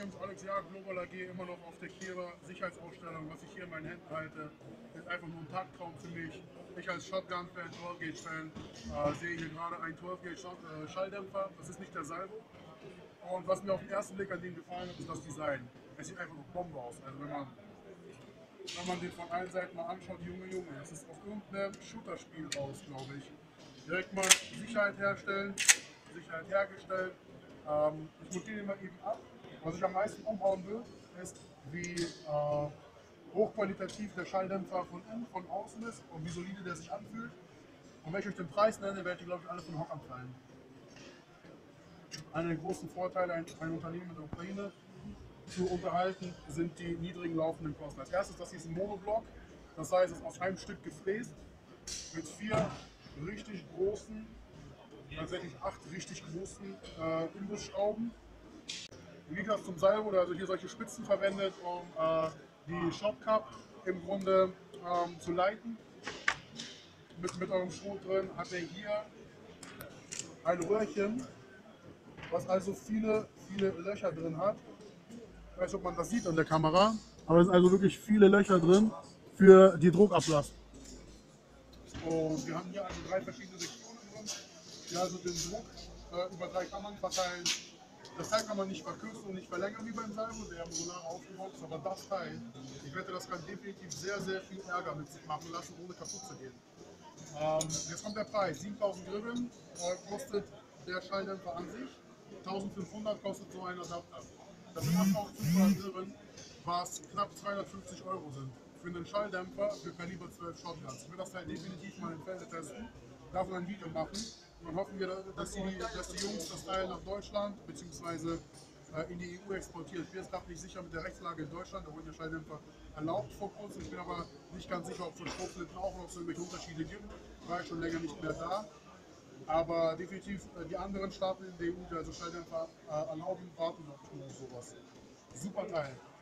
übrigens Alex Jagd, Global AG, immer noch auf der Kira Sicherheitsausstellung. Was ich hier in meinen Händen halte, ist einfach nur ein Tagtraum für mich. Ich als Shotgun-Fan, 12-Gauge-Fan, sehe hier gerade einen 12-Gauge-Schalldämpfer. Das ist nicht der Salvo. Und was mir auf den ersten Blick an dem gefallen hat, ist das Design. Es sieht einfach nur Bombe aus. Also wenn man den von allen Seiten mal anschaut, Junge, das ist aus irgendeinem Shooter-Spiel raus, glaube ich. Direkt mal Sicherheit herstellen, Sicherheit hergestellt. Ich montiere den mal eben ab. Was ich am meisten umhauen will, ist, wie hochqualitativ der Schalldämpfer von innen, von außen ist und wie solide der sich anfühlt. Und wenn ich euch den Preis nenne, werdet ihr, glaube ich, alle von Hockern fallen. Einer der großen Vorteile, ein Unternehmen in der Ukraine zu unterhalten, sind die niedrigen laufenden Kosten. Als erstes, das hier ist ein Monoblock, das heißt, es ist aus einem Stück gefräst mit 4 richtig großen, tatsächlich 8 richtig großen Imbusschrauben. Im Gegensatz zum Salvo, der also hier solche Spitzen verwendet, um die Shotcup im Grunde zu leiten. Mit eurem Schrot drin hat er hier ein Röhrchen, was also viele Löcher drin hat. Ich weiß nicht, ob man das sieht an der Kamera, aber es sind also wirklich viele Löcher drin für die Druckablast. Und wir haben hier also 3 verschiedene Sektionen drin, die also den Druck über 3 Kammern verteilen. Das Teil kann man nicht verkürzen und nicht verlängern wie beim Salvo, der modular aufgebaut ist, aber das Teil, ich wette, das kann definitiv sehr viel Ärger mit sich machen lassen, ohne kaputt zu gehen. Jetzt kommt der Preis, 7.000 Grivien kostet der Schalldämpfer an sich, 1.500 kostet so ein Adapter. Das sind 8.500 Grivien, was knapp 250 € sind für einen Schalldämpfer für Kaliber 12 Shotguns. Ich will das Teil definitiv mal im Felde testen, davon ein Video machen. Und dann hoffen wir, dass die Jungs das Teil nach Deutschland bzw. in die EU exportieren. Ich bin jetzt gerade nicht sicher mit der Rechtslage in Deutschland, da wurden ja Schalldämpfer erlaubt vor kurzem. Ich bin aber nicht ganz sicher, ob es für Schrotflinten auch noch so irgendwelche Unterschiede gibt. War ich schon länger nicht mehr da. Aber definitiv die anderen Staaten in der EU, die also Schalldämpfer erlauben, warten noch auf sowas. Super Teil.